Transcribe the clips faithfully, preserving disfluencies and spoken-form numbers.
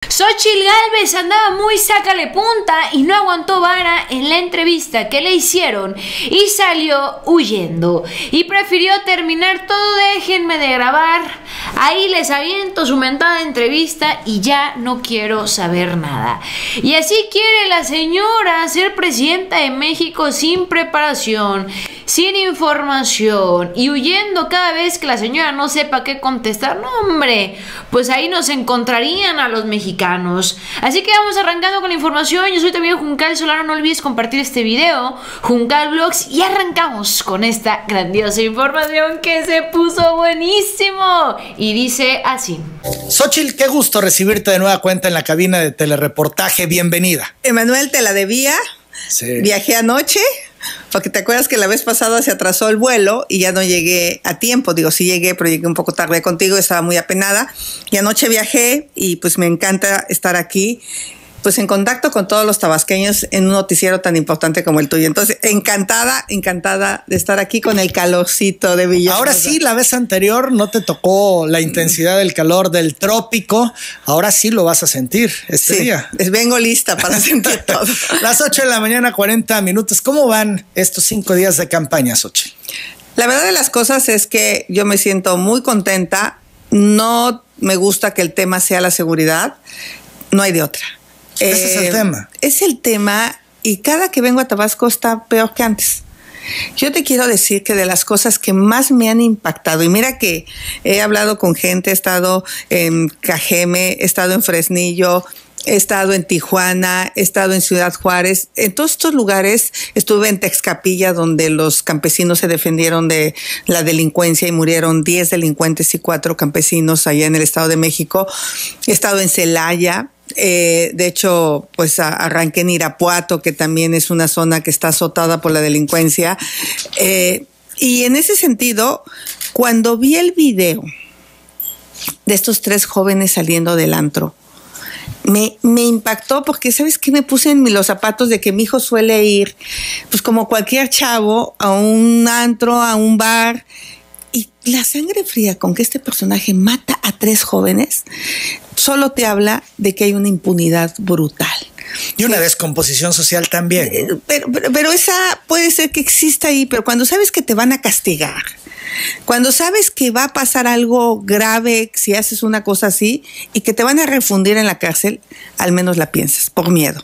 Xóchitl Gálvez andaba muy sácale punta y no aguantó vara en la entrevista que le hicieron y salió huyendo. Y prefirió terminar todo, déjenme de grabar, ahí les aviento su mentada entrevista y ya no quiero saber nada. Y así quiere la señora ser presidenta de México sin preparación, sin información y huyendo cada vez que la señora no sepa qué contestar. No, hombre, pues ahí nos encontrarían a los mexicanos. Así que vamos arrancando con la información. Yo soy también Juncal Solano. No olvides compartir este video, Juncal Vlogs, y arrancamos con esta grandiosa información que se puso buenísimo y dice así. Xóchitl, qué gusto recibirte de nueva cuenta en la cabina de telereportaje. Bienvenida. Emanuel, te la debía. Sí. Viajé anoche, porque te acuerdas que la vez pasada se atrasó el vuelo y ya no llegué a tiempo. Digo, sí llegué, pero llegué un poco tarde contigo, estaba muy apenada. Y anoche viajé y pues me encanta estar aquí, pues en contacto con todos los tabasqueños en un noticiero tan importante como el tuyo. Entonces, encantada, encantada de estar aquí con el calorcito de Villahermosa. Ahora sí, la vez anterior no te tocó la intensidad del calor del trópico. Ahora sí lo vas a sentir este sí, día. Vengo lista para sentir todo. Las ocho de la mañana, cuarenta minutos. ¿Cómo van estos cinco días de campaña, Xóchitl? La verdad de las cosas es que yo me siento muy contenta. No me gusta que el tema sea la seguridad. No hay de otra. Ese eh, es el tema. Es el tema y cada que vengo a Tabasco está peor que antes. Yo te quiero decir que de las cosas que más me han impactado, y mira que he hablado con gente, he estado en Cajeme, he estado en Fresnillo, he estado en Tijuana, he estado en Ciudad Juárez. En todos estos lugares estuve en Texcapilla, donde los campesinos se defendieron de la delincuencia y murieron diez delincuentes y cuatro campesinos allá en el Estado de México. He estado en Celaya. Eh, de hecho, pues a, arranqué en Irapuato, que también es una zona que está azotada por la delincuencia. Eh, y en ese sentido, cuando vi el video de estos tres jóvenes saliendo del antro, me, me impactó porque, ¿sabes qué? Me puse en los zapatos de que mi hijo suele ir, pues como cualquier chavo, a un antro, a un bar. Y la sangre fría con que este personaje mata a tres jóvenes solo te habla de que hay una impunidad brutal. Y una descomposición social también, ¿no? Pero, pero, pero esa puede ser que exista ahí, pero cuando sabes que te van a castigar, cuando sabes que va a pasar algo grave si haces una cosa así y que te van a refundir en la cárcel, al menos la piensas, por miedo.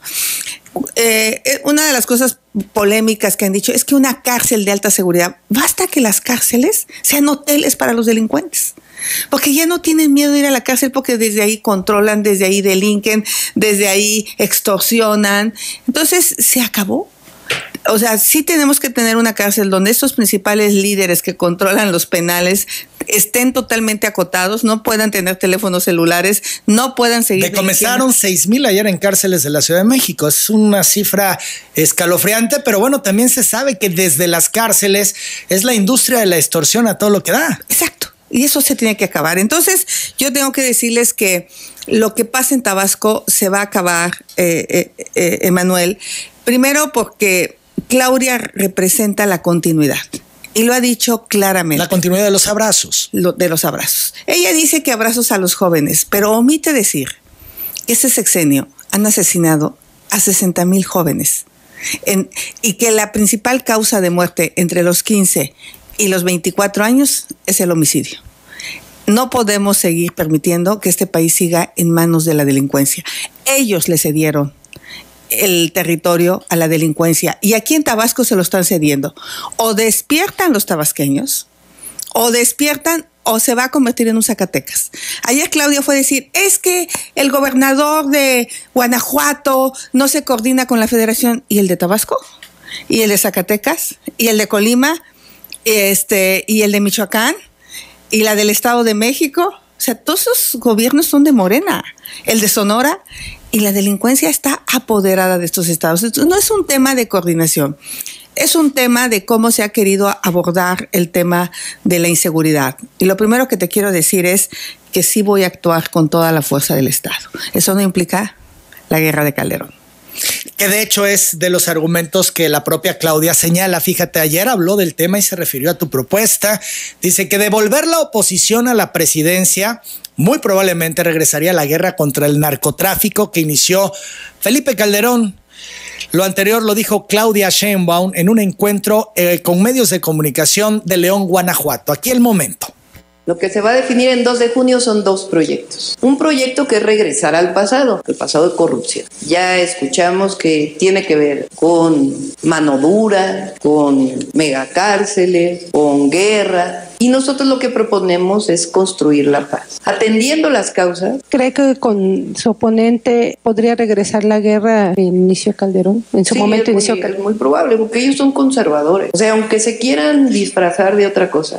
Eh, una de las cosas polémicas que han dicho es que una cárcel de alta seguridad, basta que las cárceles sean hoteles para los delincuentes, porque ya no tienen miedo de ir a la cárcel porque desde ahí controlan, desde ahí delinquen, desde ahí extorsionan. Entonces se acabó. O sea, sí tenemos que tener una cárcel donde estos principales líderes que controlan los penales estén totalmente acotados, no puedan tener teléfonos celulares, no puedan seguir. Decomisaron seis mil ayer en cárceles de la Ciudad de México. Es una cifra escalofriante, pero bueno, también se sabe que desde las cárceles es la industria de la extorsión a todo lo que da. Exacto. Y eso se tiene que acabar. Entonces, yo tengo que decirles que lo que pasa en Tabasco se va a acabar, eh, eh, eh, Emanuel. Primero porque Claudia representa la continuidad. Y lo ha dicho claramente. La continuidad de los abrazos. Lo, de los abrazos. Ella dice que abrazos a los jóvenes, pero omite decir que este sexenio han asesinado a sesenta mil jóvenes. En, y que la principal causa de muerte entre los quince y los veinticuatro años es el homicidio. No podemos seguir permitiendo que este país siga en manos de la delincuencia. Ellos le cedieron el territorio a la delincuencia y aquí en Tabasco se lo están cediendo. O despiertan los tabasqueños, o despiertan o se va a convertir en un Zacatecas. Ayer Claudia fue a decir, es que el gobernador de Guanajuato no se coordina con la federación. ¿Y el de Tabasco? ¿Y el de Zacatecas? ¿Y el de Colima? Este, ¿y el de Michoacán? ¿Y la del Estado de México? O sea, todos esos gobiernos son de Morena. El de Sonora. Y la delincuencia está apoderada de estos estados. Entonces, no es un tema de coordinación. Es un tema de cómo se ha querido abordar el tema de la inseguridad. Y lo primero que te quiero decir es que sí voy a actuar con toda la fuerza del Estado. Eso no implica la guerra de Calderón. que de hecho es de los argumentos que la propia Claudia señala. Fíjate, ayer habló del tema y se refirió a tu propuesta. Dice que devolver la oposición a la presidencia muy probablemente regresaría a la guerra contra el narcotráfico que inició Felipe Calderón. Lo anterior lo dijo Claudia Sheinbaum en un encuentro eh, con medios de comunicación de León, Guanajuato. Aquí el momento. Lo que se va a definir en dos de junio son dos proyectos. Un proyecto que es regresar al pasado, el pasado de corrupción. Ya escuchamos que tiene que ver con mano dura, con megacárceles, con guerra. Y nosotros lo que proponemos es construir la paz, atendiendo las causas. ¿Cree que con su oponente podría regresar la guerra que inició Calderón? En su sí, momento es inició muy, Calderón. Es muy probable, porque ellos son conservadores. O sea, aunque se quieran disfrazar de otra cosa.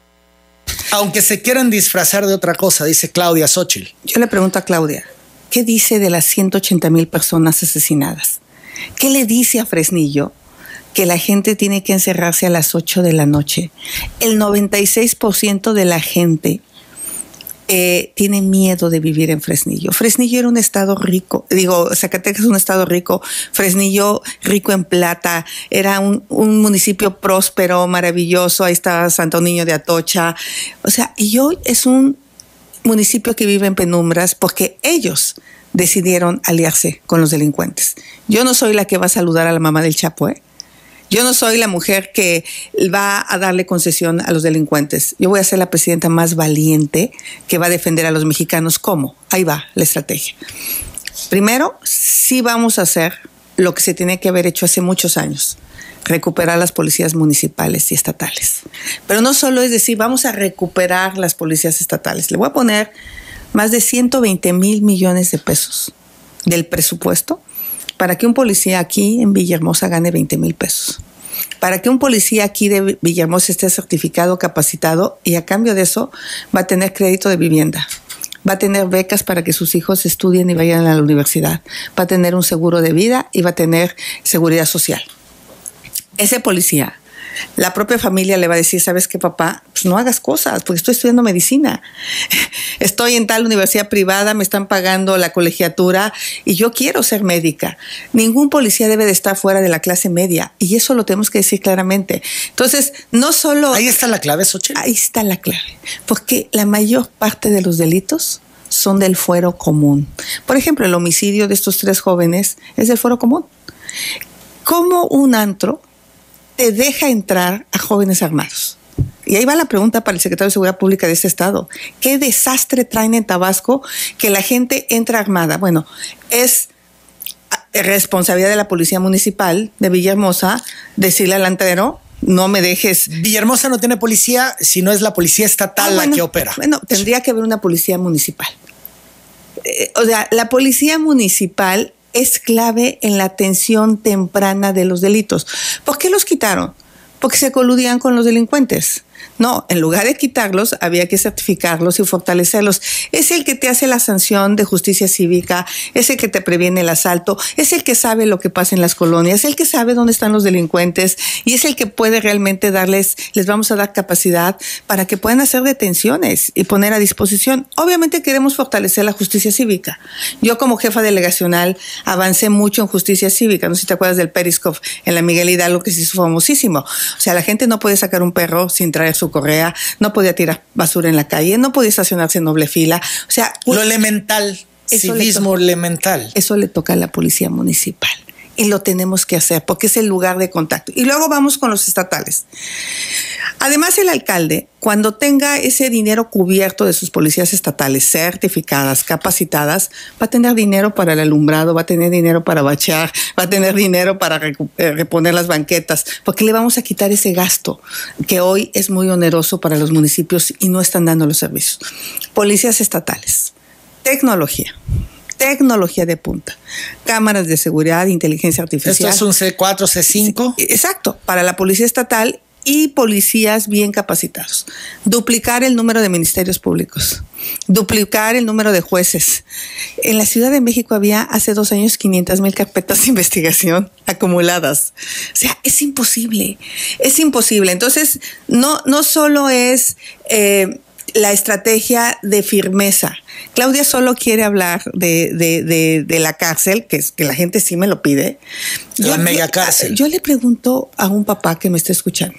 Aunque se quieran disfrazar de otra cosa, dice Claudia Xóchitl. Yo le pregunto a Claudia, ¿qué dice de las ciento ochenta mil personas asesinadas? ¿Qué le dice a Fresnillo? Que la gente tiene que encerrarse a las ocho de la noche. El noventa y seis por ciento de la gente eh, tiene miedo de vivir en Fresnillo. Fresnillo era un estado rico, digo, Zacatecas es un estado rico, Fresnillo rico en plata, era un, un municipio próspero, maravilloso, ahí estaba Santo Niño de Atocha. O sea, y hoy es un municipio que vive en penumbras porque ellos decidieron aliarse con los delincuentes. Yo no soy la que va a saludar a la mamá del Chapo, ¿eh? Yo no soy la mujer que va a darle concesión a los delincuentes. Yo voy a ser la presidenta más valiente que va a defender a los mexicanos. ¿Cómo? Ahí va la estrategia. Primero, sí vamos a hacer lo que se tiene que haber hecho hace muchos años. Recuperar las policías municipales y estatales. Pero no solo es decir, vamos a recuperar las policías estatales. Le voy a poner más de ciento veinte mil millones de pesos del presupuesto para que un policía aquí en Villahermosa gane veinte mil pesos. Para que un policía aquí de Villahermosa esté certificado, capacitado, y a cambio de eso va a tener crédito de vivienda. Va a tener becas para que sus hijos estudien y vayan a la universidad. Va a tener un seguro de vida y va a tener seguridad social. Ese policía, la propia familia le va a decir, ¿sabes qué, papá? Pues no hagas cosas, porque estoy estudiando medicina. Estoy en tal universidad privada, me están pagando la colegiatura y yo quiero ser médica. Ningún policía debe de estar fuera de la clase media y eso lo tenemos que decir claramente. Entonces, no solo... Ahí está la clave, Xóchitl. Ahí está la clave, porque la mayor parte de los delitos son del fuero común. Por ejemplo, el homicidio de estos tres jóvenes es del fuero común. ¿Cómo un antro te deja entrar a jóvenes armados? Y ahí va la pregunta para el secretario de Seguridad Pública de este estado. ¿Qué desastre traen en Tabasco que la gente entra armada? Bueno, es responsabilidad de la Policía Municipal de Villahermosa decirle al antero, no me dejes... Villahermosa no tiene policía, si no es la policía estatal ah, bueno, la que opera. Bueno, tendría que haber una policía municipal. Eh, o sea, la policía municipal es clave en la atención temprana de los delitos. ¿Por qué los quitaron? Porque se coludían con los delincuentes. No, en lugar de quitarlos, había que certificarlos y fortalecerlos. Es el que te hace la sanción de justicia cívica, es el que te previene el asalto, es el que sabe lo que pasa en las colonias, es el que sabe dónde están los delincuentes y es el que puede realmente darles, les vamos a dar capacidad para que puedan hacer detenciones y poner a disposición. Obviamente queremos fortalecer la justicia cívica. Yo como jefa delegacional avancé mucho en justicia cívica. No sé si te acuerdas del Periscope en la Miguel Hidalgo que se hizo famosísimo. O sea, la gente no puede sacar un perro sin traer su correa, no podía tirar basura en la calle, no podía estacionarse en doble fila. O sea, lo elemental, civismo elemental. Eso le toca a la policía municipal y lo tenemos que hacer porque es el lugar de contacto. Y luego vamos con los estatales. Además, el alcalde, cuando tenga ese dinero cubierto de sus policías estatales certificadas, capacitadas, va a tener dinero para el alumbrado, va a tener dinero para bachear, va a tener dinero para reponer las banquetas, porque le vamos a quitar ese gasto que hoy es muy oneroso para los municipios y no están dando los servicios. Policías estatales, tecnología. Tecnología de punta, cámaras de seguridad, inteligencia artificial. ¿Esto es un C cuatro, C cinco? Sí, exacto, para la policía estatal y policías bien capacitados. Duplicar el número de ministerios públicos, duplicar el número de jueces. En la Ciudad de México había hace dos años quinientas mil carpetas de investigación acumuladas. O sea, es imposible, es imposible. Entonces, no, no solo es... Eh, la estrategia de firmeza. Claudia solo quiere hablar de, de, de, de la cárcel, que, es, que la gente sí me lo pide. La yo, mega cárcel. Yo, yo le pregunto a un papá que me está escuchando,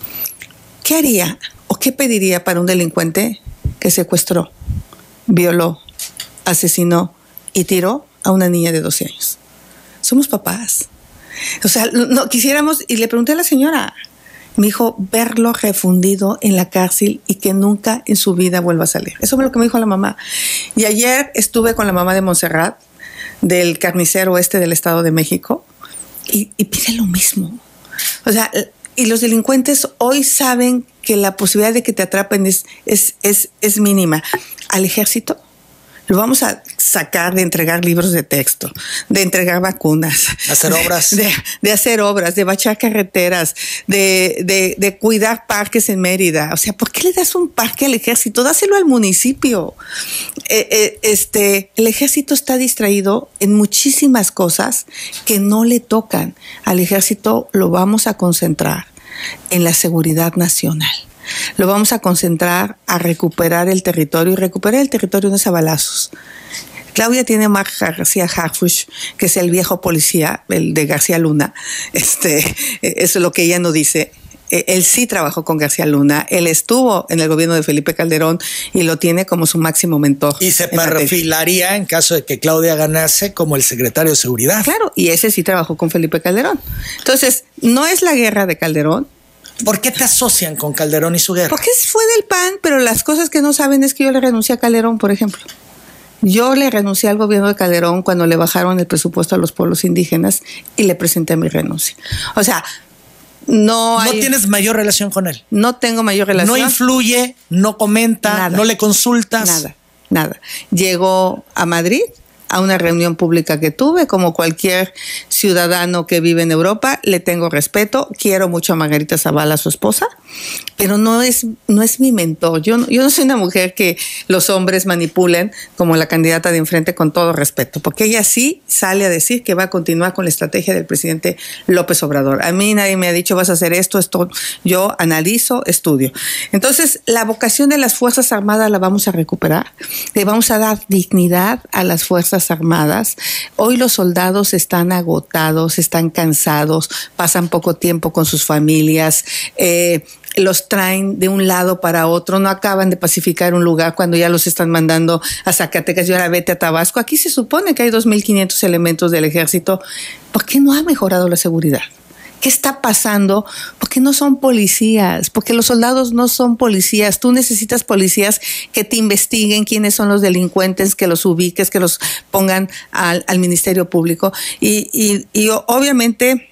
¿qué haría o qué pediría para un delincuente que secuestró, violó, asesinó y tiró a una niña de doce años? Somos papás. O sea, no quisiéramos, y le pregunté a la señora, me dijo, verlo refundido en la cárcel y que nunca en su vida vuelva a salir. Eso es lo que me dijo la mamá. Y ayer estuve con la mamá de Montserrat, del carnicero este del Estado de México, y, y pide lo mismo. O sea, y los delincuentes hoy saben que la posibilidad de que te atrapen es, es, es, es mínima. Al ejército lo vamos a sacar de entregar libros de texto, de entregar vacunas, hacer obras, de, de hacer obras, de bachar carreteras, de, de, de cuidar parques en Mérida. O sea, ¿por qué le das un parque al ejército? Dáselo al municipio. Eh, eh, este, el ejército está distraído en muchísimas cosas que no le tocan. Al ejército lo vamos a concentrar en la seguridad nacional. Lo vamos a concentrar a recuperar el territorio, y recuperar el territorio no es a balazos. Claudia tiene a Marc García Harfuch, que es el viejo policía, el de García Luna. Este, eso es lo que ella no dice. Él sí trabajó con García Luna, él estuvo en el gobierno de Felipe Calderón y lo tiene como su máximo mentor. Y se perfilaría en caso de que Claudia ganase como el secretario de Seguridad. Claro, y ese sí trabajó con Felipe Calderón. Entonces, no es la guerra de Calderón. ¿Por qué te asocian con Calderón y su guerra? Porque fue del P A N, pero las cosas que no saben es que yo le renuncié a Calderón, por ejemplo. Yo le renuncié al gobierno de Calderón cuando le bajaron el presupuesto a los pueblos indígenas y le presenté mi renuncia. O sea, no hay... ¿No tienes mayor relación con él? No tengo mayor relación. ¿No influye, no comenta, nada, no le consultas? Nada, nada. Llegó a Madrid a una reunión pública que tuve, como cualquier ciudadano que vive en Europa, le tengo respeto, quiero mucho a Margarita Zavala, su esposa, pero no es, no es mi mentor. Yo no, yo no soy una mujer que los hombres manipulen como la candidata de enfrente, con todo respeto, porque ella sí sale a decir que va a continuar con la estrategia del presidente López Obrador. A mí nadie me ha dicho vas a hacer esto, esto. Yo analizo, estudio. Entonces, la vocación de las Fuerzas Armadas la vamos a recuperar, le vamos a dar dignidad a las Fuerzas Armadas. Hoy los soldados están agotados, están cansados, pasan poco tiempo con sus familias, eh, los traen de un lado para otro, no acaban de pacificar un lugar cuando ya los están mandando a Zacatecas y ahora vete a Tabasco. Aquí se supone que hay dos mil quinientos elementos del ejército. ¿Por qué no ha mejorado la seguridad? ¿Qué está pasando? Porque no son policías, porque los soldados no son policías. Tú necesitas policías que te investiguen quiénes son los delincuentes, que los ubiques, que los pongan al, al Ministerio Público. Y, y, y obviamente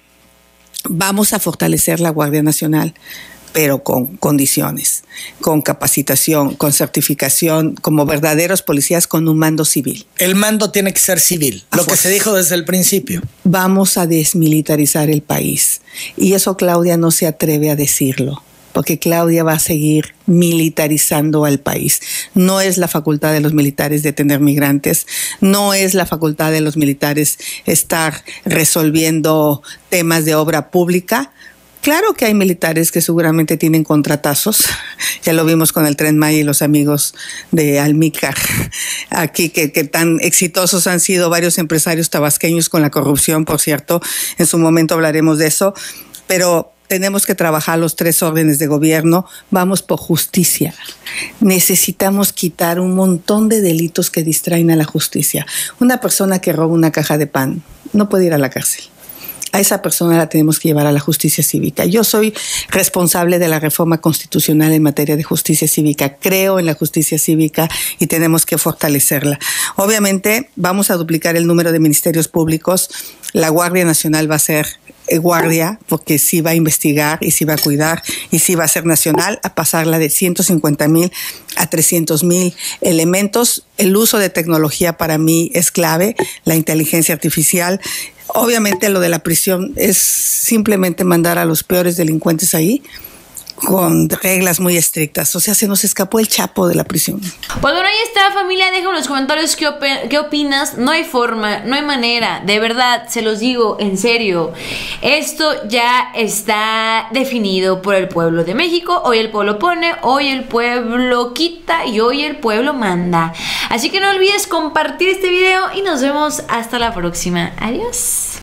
vamos a fortalecer la Guardia Nacional, pero con condiciones, con capacitación, con certificación, como verdaderos policías con un mando civil. El mando tiene que ser civil, lo que se dijo desde el principio. Vamos a desmilitarizar el país. Y eso Claudia no se atreve a decirlo, porque Claudia va a seguir militarizando al país. No es la facultad de los militares detener migrantes, no es la facultad de los militares estar resolviendo temas de obra pública. Claro que hay militares que seguramente tienen contratazos, ya lo vimos con el Tren Maya y los amigos de Almícar, aquí que, que tan exitosos han sido varios empresarios tabasqueños con la corrupción, por cierto, en su momento hablaremos de eso, pero tenemos que trabajar los tres órdenes de gobierno, vamos por justicia. Necesitamos quitar un montón de delitos que distraen a la justicia. Una persona que roba una caja de pan no puede ir a la cárcel. A esa persona la tenemos que llevar a la justicia cívica. Yo soy responsable de la reforma constitucional en materia de justicia cívica. Creo en la justicia cívica y tenemos que fortalecerla. Obviamente vamos a duplicar el número de ministerios públicos. La Guardia Nacional va a ser guardia porque sí va a investigar y sí va a cuidar y sí va a ser nacional, a pasarla de ciento cincuenta mil a trescientos mil elementos. El uso de tecnología para mí es clave, la inteligencia artificial. Obviamente lo de la prisión es simplemente mandar a los peores delincuentes ahí, con reglas muy estrictas. O sea, se nos escapó el Chapo de la prisión. Pues bueno, ahí está, familia. Deja en los comentarios qué, op qué opinas. No hay forma, no hay manera. De verdad, se los digo en serio. Esto ya está definido por el pueblo de México. Hoy el pueblo pone, hoy el pueblo quita y hoy el pueblo manda. Así que no olvides compartir este video y nos vemos hasta la próxima. Adiós.